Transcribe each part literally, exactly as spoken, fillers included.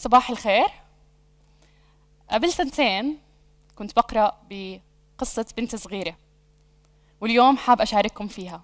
صباح الخير. قبل سنتين كنت بقرأ بقصة بنت صغيرة، واليوم حاب أشارككم فيها.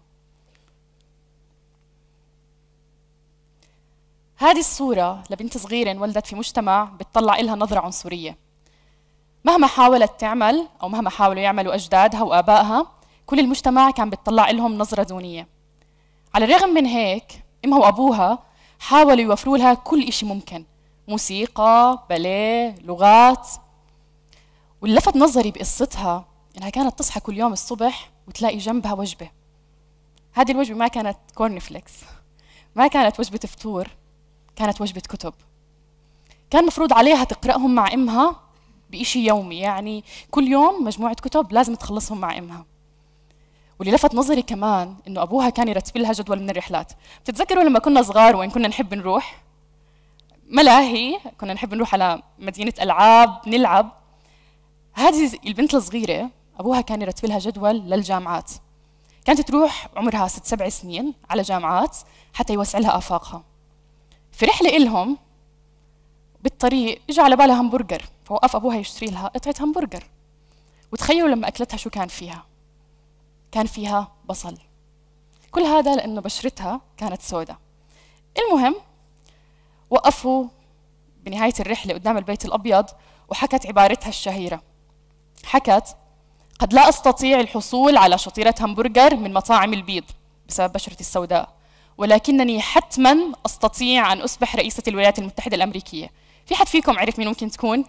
هذه الصورة لبنت صغيرة انولدت في مجتمع بتطلع إلها نظرة عنصرية. مهما حاولت تعمل أو مهما حاولوا يعملوا أجدادها وآبائها، كل المجتمع كان بتطلع إلهم نظرة دونية. على الرغم من هيك، أمها وأبوها حاولوا يوفروا لها كل إشي ممكن، موسيقى، باليه، لغات. واللي لفت نظري بقصتها إنها كانت تصحى كل يوم الصبح وتلاقي جنبها وجبة. هذه الوجبة ما كانت كورن فليكس، ما كانت وجبة فطور، كانت وجبة كتب. كان مفروض عليها تقرأهم مع أمها بإشي يومي، يعني كل يوم مجموعة كتب لازم تخلصهم مع أمها. واللي لفت نظري كمان إنه أبوها كان يرتب لها جدول من الرحلات. بتتذكروا لما كنا صغار وين كنا نحب نروح؟ ملاهي، كنا نحب نروح على مدينة ألعاب نلعب. هذه البنت الصغيرة أبوها كان يرتب لها جدول للجامعات. كانت تروح عمرها ست سبع سنين على جامعات حتى يوسع لها آفاقها. في رحلة إلهم بالطريق إجا على بالها همبرجر، فوقف أبوها يشتري لها قطعة همبرجر. وتخيلوا لما أكلتها شو كان فيها؟ كان فيها بصل. كل هذا لأنه بشرتها كانت سوداء. المهم وقفوا بنهاية الرحلة قدام البيت الأبيض وحكت عبارتها الشهيرة. حكت: قد لا أستطيع الحصول على شطيرة همبرجر من مطاعم البيض بسبب بشرتي السوداء، ولكنني حتماً أستطيع أن أصبح رئيسة الولايات المتحدة الأمريكية. في حد فيكم عرف مين ممكن تكون؟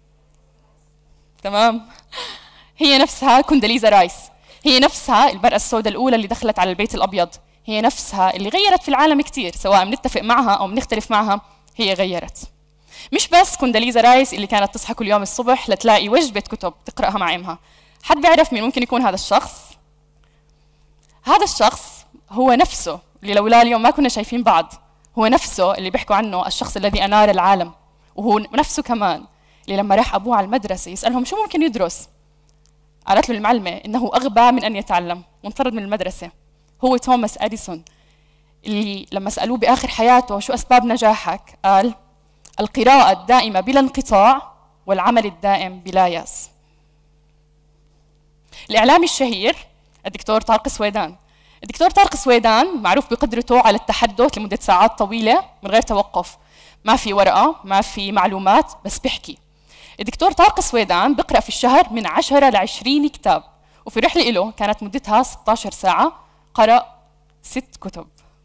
تمام، هي نفسها كونداليزا رايس. هي نفسها المرأة السوداء الأولى اللي دخلت على البيت الأبيض. هي نفسها اللي غيرت في العالم كتير، سواء بنتفق معها أو بنختلف معها، هي غيرت. مش بس كونداليزا رايس اللي كانت تصحى كل يوم الصبح لتلاقي وجبة كتب تقرأها مع أمها. حد بيعرف مين ممكن يكون هذا الشخص؟ هذا الشخص هو نفسه اللي لولا اليوم ما كنا شايفين بعض. هو نفسه اللي بيحكوا عنه الشخص الذي أنار العالم. وهو نفسه كمان اللي لما راح أبوه على المدرسة يسألهم شو ممكن يدرس، قالت له المعلمة إنه أغبى من أن يتعلم وانطرد من المدرسة. هو توماس أديسون اللي لما سألوه بآخر حياته شو أسباب نجاحك، قال: القراءة الدائمة بلا انقطاع والعمل الدائم بلا يأس. الإعلامي الشهير الدكتور طارق سويدان. الدكتور طارق سويدان معروف بقدرته على التحدث لمدة ساعات طويلة من غير توقف، ما في ورقة، ما في معلومات، بس بيحكي. الدكتور طارق سويدان بقرأ في الشهر من عشرة لعشرين كتاب، وفي رحلة له كانت مدتها ستة عشر ساعة قرأ ست كتب.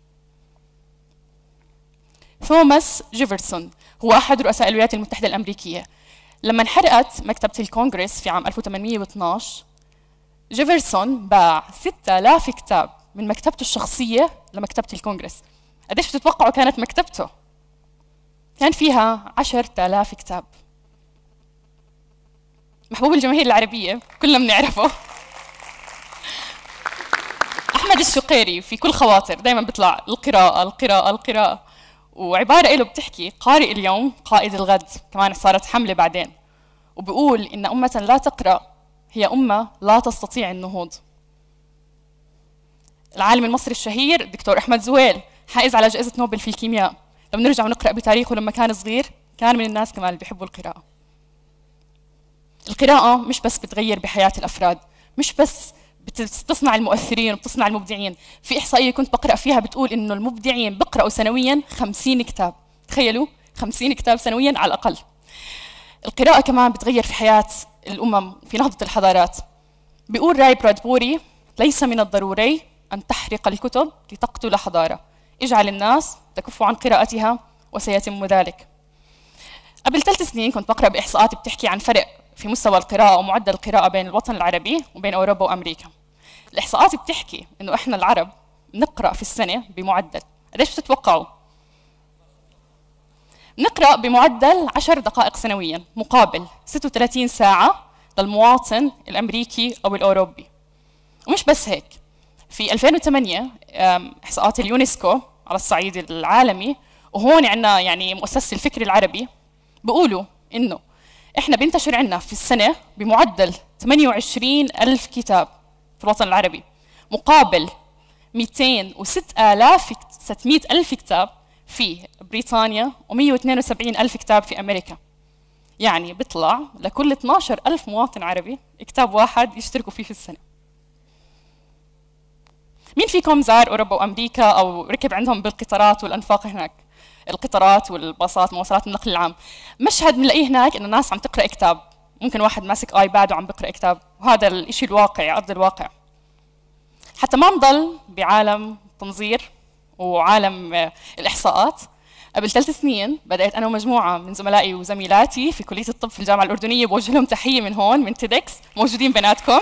توماس جيفرسون هو أحد رؤساء الولايات المتحدة الأمريكية. لما انحرقت مكتبة الكونغرس في عام ألف وثمانمئة واثني عشر، جيفرسون باع ستة آلاف كتاب من مكتبته الشخصية لمكتبة الكونغرس. قديش بتتوقعوا كانت مكتبته؟ كان فيها عشرة آلاف كتاب. محبوب الجماهير العربية كلنا بنعرفه. أحمد الشقيري في كل خواطر دائما بيطلع القراءة القراءة القراءة، وعبارة له بتحكي: قارئ اليوم قائد الغد. كمان صارت حملة بعدين، وبقول إن أمة لا تقرأ هي أمة لا تستطيع النهوض. العالم المصري الشهير الدكتور أحمد زويل حائز على جائزة نوبل في الكيمياء. لو نرجع ونقرأ بتاريخه لما كان صغير كان من الناس كمان اللي بيحبوا القراءة. القراءة مش بس بتغير بحياة الأفراد، مش بس بتصنع المؤثرين وبتصنع المبدعين. في إحصائية كنت بقرأ فيها بتقول إنه المبدعين بقرأوا سنوياً خمسين كتاب. تخيلوا، خمسين كتاب سنوياً على الأقل. القراءة كمان بتغير في حياة الأمم في نهضة الحضارات. بيقول راي برادبوري: ليس من الضروري أن تحرق الكتب لتقتل حضارة، اجعل الناس تكف عن قراءتها وسيتم ذلك. قبل ثلاث سنين كنت بقرأ بإحصاءات بتحكي عن فرق في مستوى القراءة ومعدل القراءة بين الوطن العربي وبين أوروبا وأمريكا. الإحصاءات بتحكي إنه إحنا العرب نقرأ في السنة بمعدل، قديش بتتوقعوا؟ نقرأ بمعدل عشر دقائق سنوياً، مقابل ستة وثلاثين ساعة للمواطن الأمريكي أو الأوروبي. ومش بس هيك، في ألفين وثمانية إحصاءات اليونسكو على الصعيد العالمي، وهون عندنا يعني مؤسسة الفكر العربي، بيقولوا إنه إحنا بينتشر عندنا في السنة بمعدل ثمانية وعشرين ألف كتاب في الوطن العربي، مقابل مئتين وستة آلاف ستمئة ألف كتاب في بريطانيا ومئة واثنين وسبعين ألف كتاب في أمريكا. يعني بيطلع لكل اثني عشر ألف مواطن عربي كتاب واحد يشتركوا فيه في السنة. مين فيكم زار أوروبا وأمريكا أو ركب عندهم بالقطارات والأنفاق هناك؟ القطارات والباصات مواصلات النقل العام. مشهد بنلاقيه هناك إنه الناس عم تقرأ كتاب، ممكن واحد ماسك آيباد وعم بقرأ كتاب، وهذا الشيء الواقعي أرض الواقع. حتى ما نضل بعالم تنظير وعالم الإحصاءات، قبل ثلاث سنين بدأت أنا ومجموعة من زملائي وزميلاتي في كلية الطب في الجامعة الأردنية، بوجه لهم تحية من هون من تيدكس، موجودين بيناتكم.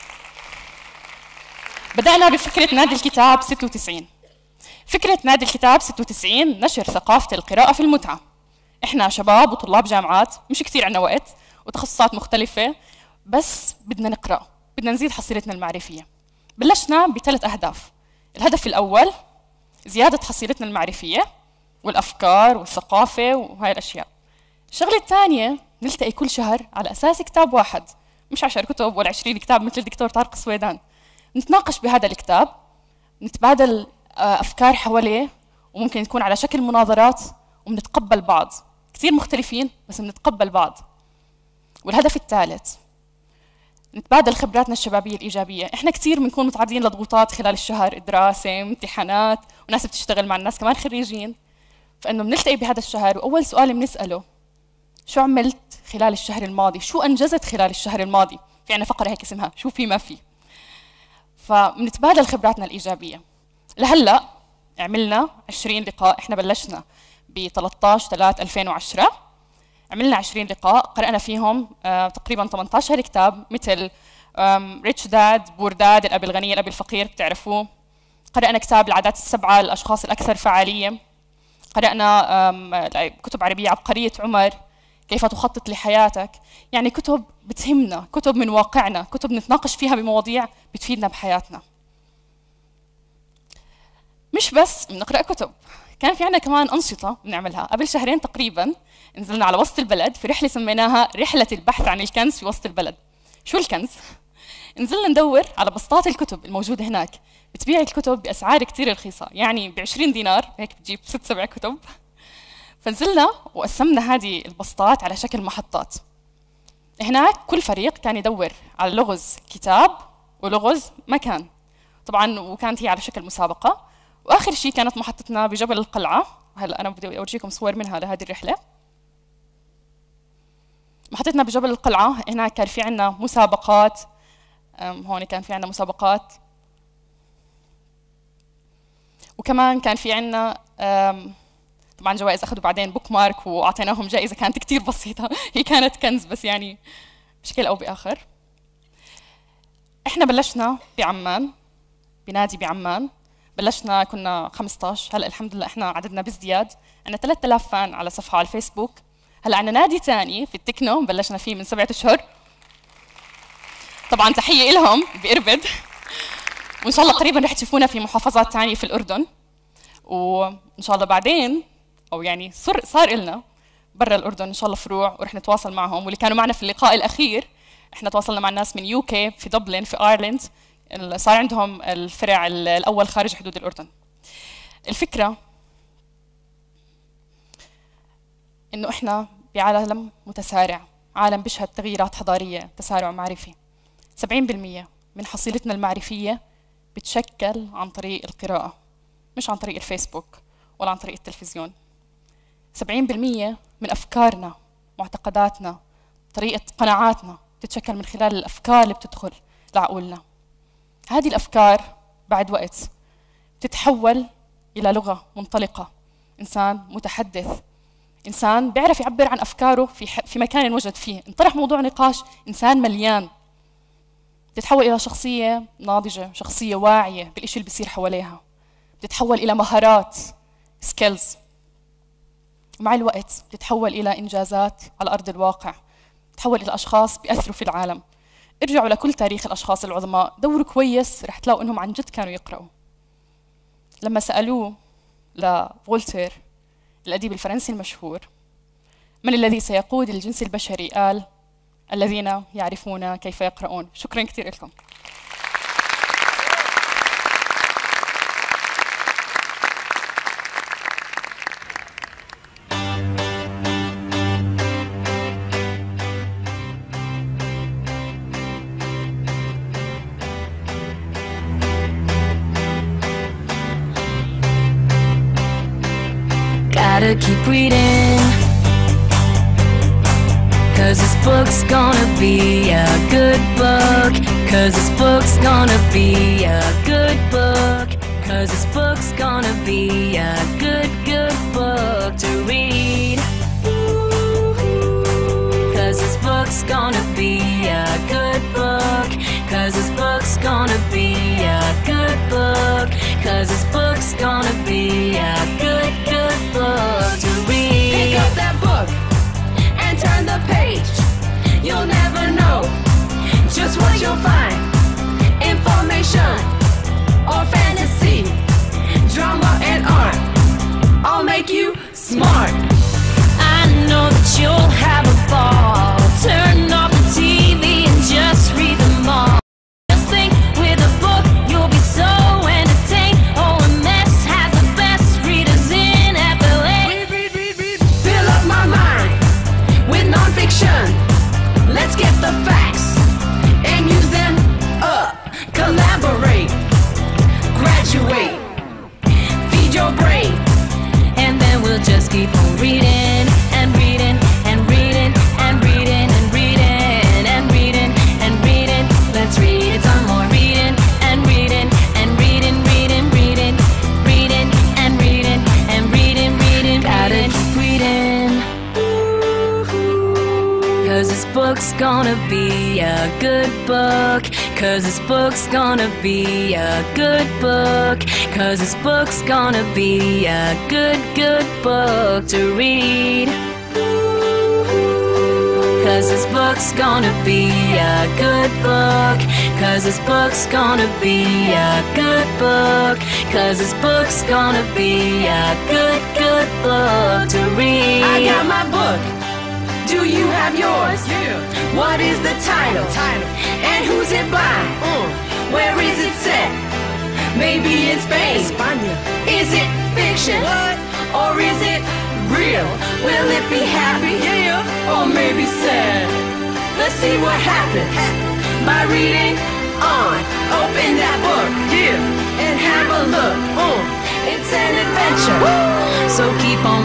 بدأنا بفكرة نادي الكتاب ستة وتسعين. فكرة نادي الكتاب ستة وتسعين نشر ثقافة القراءة في المتعة. إحنا شباب وطلاب جامعات، مش كثير عندنا وقت وتخصصات مختلفة، بس بدنا نقرأ، بدنا نزيد حصيلتنا المعرفية. بلشنا بثلاث أهداف. الهدف الأول زيادة حصيلتنا المعرفية والأفكار والثقافة وهاي الأشياء. الشغلة الثانية نلتقي كل شهر على أساس كتاب واحد، مش عشر كتب ولا عشرين كتاب مثل الدكتور طارق السويدان. نتناقش بهذا الكتاب، نتبادل أفكار حواليه، وممكن تكون على شكل مناظرات، وبنتقبل بعض. كثير مختلفين بس بنتقبل بعض. والهدف الثالث نتبادل خبراتنا الشبابية الإيجابية. إحنا كثير بنكون متعرضين لضغوطات خلال الشهر، دراسة، امتحانات، وناس بتشتغل مع الناس كمان خريجين. فإنه بنلتقي بهذا الشهر، وأول سؤال بنسأله شو عملت خلال الشهر الماضي؟ شو أنجزت خلال الشهر الماضي؟ في عنا فقرة هيك اسمها شو في ما في. فبنتبادل خبراتنا الإيجابية. لهلا عملنا عشرين لقاء. إحنا بلشنا ب ثلاثة عشر ثلاثة ألفين وعشرة، عملنا عشرين لقاء قرأنا فيهم آه تقريبا ثمانية عشر كتاب، مثل ريتش داد بور داد، الأب الغني الأب الفقير بتعرفوه. قرأنا كتاب العادات السبعة للأشخاص الأكثر فعالية. قرأنا كتب عربية، عبقرية عمر، كيف تخطط لحياتك. يعني كتب بتهمنا، كتب من واقعنا، كتب نتناقش فيها بمواضيع بتفيدنا بحياتنا. مش بس بنقرأ كتب، كان في عنا كمان أنشطة بنعملها. قبل شهرين تقريبا نزلنا على وسط البلد في رحلة سميناها رحلة البحث عن الكنز في وسط البلد. شو الكنز؟ نزلنا ندور على بسطات الكتب الموجودة هناك. بتبيع الكتب بأسعار كتير رخيصة، يعني ب عشرين دينار هيك بتجيب ست سبع كتب. فنزلنا وقسمنا هذه البسطات على شكل محطات. هناك كل فريق كان يدور على لغز كتاب ولغز مكان طبعا، وكانت هي على شكل مسابقة. واخر شيء كانت محطتنا بجبل القلعة. هلا انا بدي اورجيكم صور منها لهذه الرحلة. محطتنا بجبل القلعة، هناك كان في عنا مسابقات. هون كان في عنا مسابقات، وكمان كان في عنا طبعا جوائز. اخذوا بعدين بوك مارك واعطيناهم جائزة كانت كتير بسيطة. هي كانت كنز بس يعني بشكل او باخر. احنا بلشنا بعمان، بنادي بعمان. بلشنا كنا خمسة عشر، هلا الحمد لله احنا عددنا بازدياد، عندنا ثلاثة آلاف فان على صفحه على الفيسبوك. هلا عندنا نادي ثاني في التكنو بلشنا فيه من سبعة اشهر. طبعا تحيه لهم بإربد، وان شاء الله قريبا رح تشوفونا في محافظات ثانيه في الاردن، وان شاء الله بعدين او يعني صار صار لنا برا الاردن ان شاء الله فروع، ورح نتواصل معهم. واللي كانوا معنا في اللقاء الاخير احنا تواصلنا مع الناس من يوكي في دبلن في ايرلند، صار عندهم الفرع الأول خارج حدود الأردن. الفكرة إنه إحنا بعالم متسارع، عالم بيشهد تغييرات حضارية، تسارع معرفي. سبعين بالمئة من حصيلتنا المعرفية بتشكل عن طريق القراءة، مش عن طريق الفيسبوك ولا عن طريق التلفزيون. سبعين بالمئة من أفكارنا، معتقداتنا، طريقة قناعاتنا بتتشكل من خلال الأفكار اللي بتدخل لعقولنا. هذه الأفكار بعد وقت تتحول إلى لغة منطلقة، إنسان متحدث، إنسان بيعرف يعبر عن أفكاره في في مكان وجد فيه. انطرح موضوع نقاش، إنسان مليان. بتتحول إلى شخصية ناضجة، شخصية واعية بالإشي اللي بيصير حواليها. بتتحول إلى مهارات، سكيلز. ومع الوقت بتتحول إلى إنجازات على أرض الواقع، بتتحول إلى أشخاص بيأثروا في العالم. ارجعوا لكل تاريخ الأشخاص العظماء، دوروا كويس رح تلاقوا إنهم عن جد كانوا يقرأوا. لما سألوه لفولتير الأديب الفرنسي المشهور من الذي سيقود الجنس البشري، قال الذين يعرفون كيف يقرؤون. شكرا كثير لكم. gotta keep reading, 'cause this book's gonna be a good book, 'cause this book's gonna be a good book, 'cause this book's gonna be a good, good book to read. 'Cause this book's gonna be a good book, 'cause this book's gonna be a good book, 'cause this book's gonna be a good, good book to read. Pick up that book and turn the page. You'll never know just what you'll find. Information or fantasy, drama and art, all make you smart. I know that you'll have a ball. Turn off the T V and just read them all. Just think, with a book you'll be so entertained. O M S has the best readers in F L A. Read, read, read, read. Fill up my mind with nonfiction. Let's get the facts and use them up. Collaborate, graduate, feed your brain, And then we'll just keep on reading and reading and reading and reading and reading and reading and reading. Let's read some more, reading and reading and reading, reading, reading, reading and reading and reading, reading, gotta keep reading. 'Cause this book's gonna be a good book, 'cause this book's gonna be a good book, 'cause this book's gonna be a good, good book to read. 'Cause this book's gonna be a good book, 'cause this book's gonna be a good book, 'cause this book's gonna be a good, good book to read. I got my book. Do you have yours? Yeah. What is the title? Title. And who's it by? Mm. Where is it set? Maybe in Spain. España. Is it fiction? What? Or is it real? Will it be happy? Yeah. Or maybe sad? Let's see what happens by reading on. Open that book. Yeah. And have a look. Mm. It's an adventure. So keep on